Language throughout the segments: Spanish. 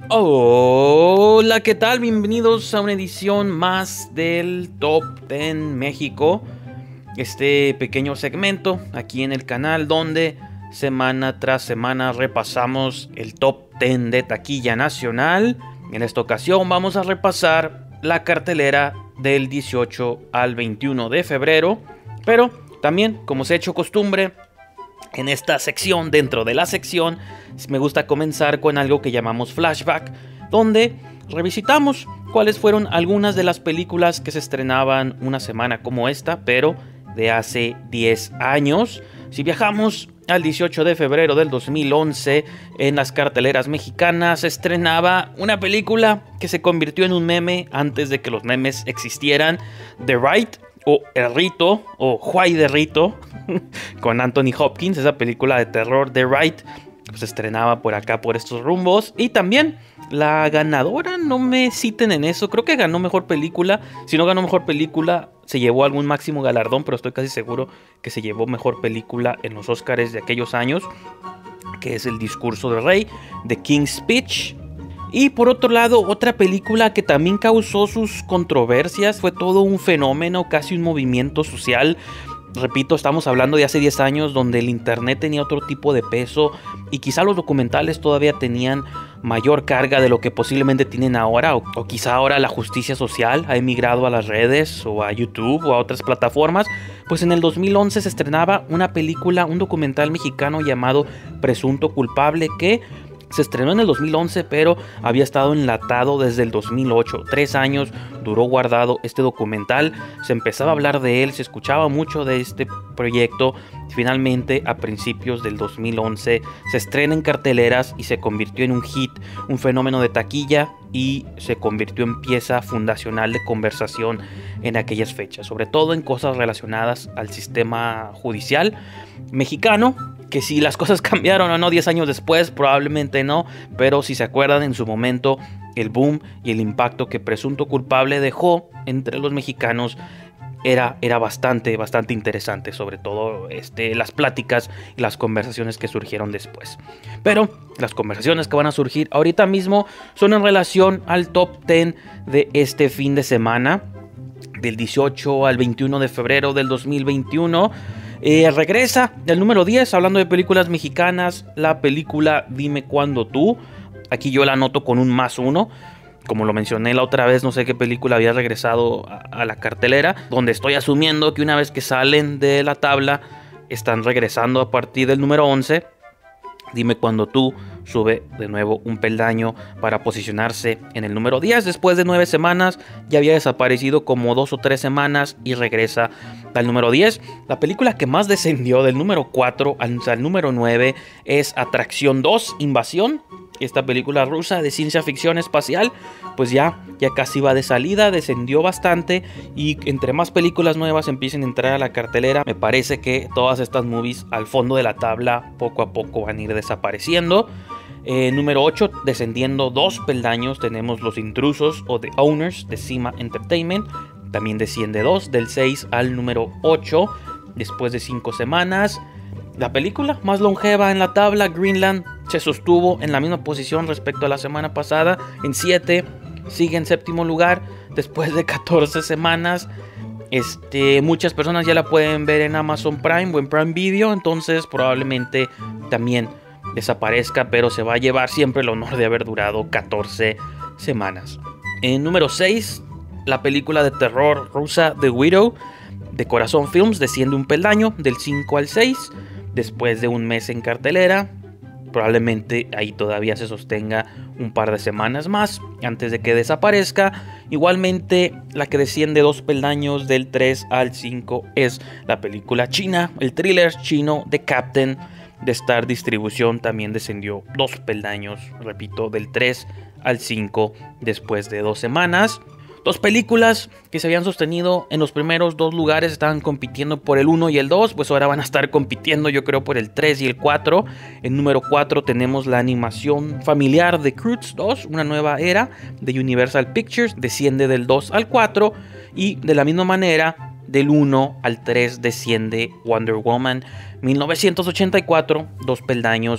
Hola, ¿qué tal? Bienvenidos a una edición más del Top 10 México. Este pequeño segmento aquí en el canal donde semana tras semana repasamos el Top 10 de taquilla nacional. En esta ocasión vamos a repasar la cartelera del 18 al 21 de febrero. Pero también, como se ha hecho costumbre, en esta sección, dentro de la sección, me gusta comenzar con algo que llamamos flashback, donde revisitamos cuáles fueron algunas de las películas que se estrenaban una semana como esta, pero de hace 10 años. Si viajamos al 18 de febrero del 2011, en las carteleras mexicanas se estrenaba una película que se convirtió en un meme antes de que los memes existieran, The Right, o El Rito, o Juay de Rito, con Anthony Hopkins. Esa película de terror, The Right, pues se estrenaba por acá, por estos rumbos. Y también la ganadora, no me citen en eso, creo que ganó mejor película. Si no ganó mejor película, se llevó algún máximo galardón, pero estoy casi seguro que se llevó mejor película en los Oscars de aquellos años, que es El Discurso del Rey, The King's Speech. Y por otro lado, otra película que también causó sus controversias, fue todo un fenómeno, casi un movimiento social. Repito, estamos hablando de hace 10 años, donde el internet tenía otro tipo de peso y quizá los documentales todavía tenían mayor carga de lo que posiblemente tienen ahora, o quizá ahora la justicia social ha emigrado a las redes o a YouTube o a otras plataformas. Pues en el 2011 se estrenaba una película, un documental mexicano llamado Presunto Culpable, que se estrenó en el 2011, pero había estado enlatado desde el 2008. 3 años duró guardado este documental. Se empezaba a hablar de él, se escuchaba mucho de este proyecto. Finalmente, a principios del 2011, se estrena en carteleras y se convirtió en un hit, un fenómeno de taquilla, y se convirtió en pieza fundacional de conversación en aquellas fechas, sobre todo en cosas relacionadas al sistema judicial mexicano. Que si las cosas cambiaron o no 10 años después, probablemente no, pero si se acuerdan, en su momento el boom y el impacto que Presunto Culpable dejó entre los mexicanos era bastante interesante, sobre todo las pláticas y las conversaciones que surgieron después. Pero las conversaciones que van a surgir ahorita mismo son en relación al top 10 de este fin de semana, del 18 al 21 de febrero del 2021. Regresa el número 10, hablando de películas mexicanas, la película Dime Cuándo Tú. Aquí yo la anoto con un +1. Como lo mencioné la otra vez, no sé qué película había regresado a la cartelera, donde estoy asumiendo que una vez que salen de la tabla, están regresando a partir del número 11. Dime Cuándo Tú sube de nuevo un peldaño para posicionarse en el número 10. Después de 9 semanas, ya había desaparecido como 2 o 3 semanas y regresa al número 10. La película que más descendió del número 4 al número 9 es Atracción 2, Invasión. Esta película rusa de ciencia ficción espacial, pues ya casi va de salida, descendió bastante, y entre más películas nuevas empiecen a entrar a la cartelera, me parece que todas estas movies al fondo de la tabla poco a poco van a ir desapareciendo. Número 8, descendiendo 2 peldaños, tenemos Los Intrusos o The Owners de Cima Entertainment. También desciende 2, del 6 al número 8, después de 5 semanas. La película más longeva en la tabla, Greenland, se sostuvo en la misma posición respecto a la semana pasada, en 7, sigue en séptimo lugar después de 14 semanas. Muchas personas ya la pueden ver en Amazon Prime o en Prime Video, entonces probablemente también desaparezca, pero se va a llevar siempre el honor de haber durado 14 semanas. En número 6, la película de terror rusa The Widow de Corazón Films desciende un peldaño, del 5 al 6, después de un mes en cartelera. Probablemente ahí todavía se sostenga un par de semanas más antes de que desaparezca. Igualmente, la que desciende 2 peldaños, del 3 al 5, es la película china, el thriller chino The Captain de Star Distribución. También descendió 2 peldaños, repito, del 3 al 5 después de 2 semanas. 2 películas que se habían sostenido en los primeros 2 lugares, estaban compitiendo por el 1 y el 2, pues ahora van a estar compitiendo, yo creo, por el 3 y el 4. En número 4 tenemos la animación familiar de Croods 2, una nueva era de Universal Pictures, desciende del 2 al 4, y de la misma manera del 1 al 3 desciende Wonder Woman 1984, 2 peldaños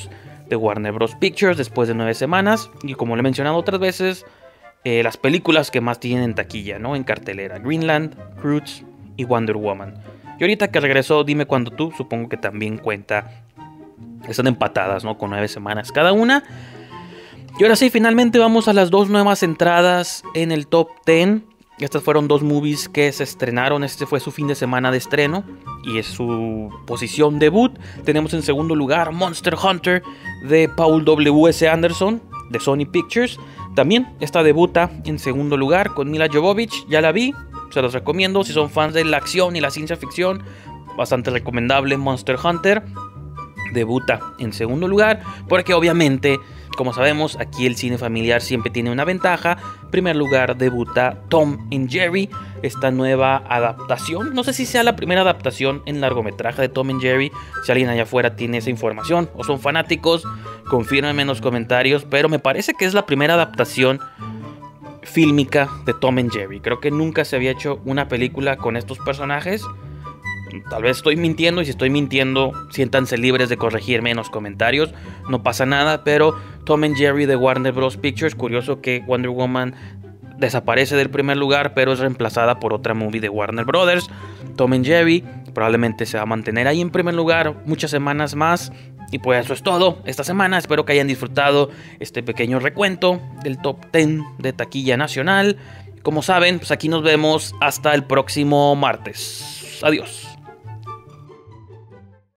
de Warner Bros. Pictures después de 9 semanas. Y como le he mencionado otras veces, las películas que más tienen en taquilla, ¿no? En cartelera: Greenland, Croods y Wonder Woman. Y ahorita que regresó Dime Cuando Tú, supongo que también cuenta. Están empatadas, ¿no? Con 9 semanas cada una. Y ahora sí, finalmente vamos a las 2 nuevas entradas en el top 10. Estas fueron 2 movies que se estrenaron. Este fue su fin de semana de estreno y es su posición debut. Tenemos en segundo lugar Monster Hunter de Paul W.S. Anderson de Sony Pictures. También esta debuta en segundo lugar con Mila Jovovich. Ya la vi, se los recomiendo si son fans de la acción y la ciencia ficción. Bastante recomendable Monster Hunter. Debuta en segundo lugar porque obviamente, como sabemos, aquí el cine familiar siempre tiene una ventaja. En primer lugar debuta Tom and Jerry, esta nueva adaptación. No sé si sea la primera adaptación en largometraje de Tom and Jerry. Si alguien allá afuera tiene esa información o son fanáticos, confírmenme en los comentarios. Pero me parece que es la primera adaptación fílmica de Tom and Jerry. Creo que nunca se había hecho una película con estos personajes. Tal vez estoy mintiendo, y si estoy mintiendo, siéntanse libres de corregirme en los comentarios. No pasa nada, pero Tom and Jerry de Warner Bros. Pictures. Curioso que Wonder Woman desaparece del primer lugar, pero es reemplazada por otra movie de Warner Brothers. Tom and Jerry probablemente se va a mantener ahí en primer lugar muchas semanas más. Y pues eso es todo esta semana. Espero que hayan disfrutado este pequeño recuento del top 10 de taquilla nacional. Como saben, pues aquí nos vemos hasta el próximo martes. Adiós.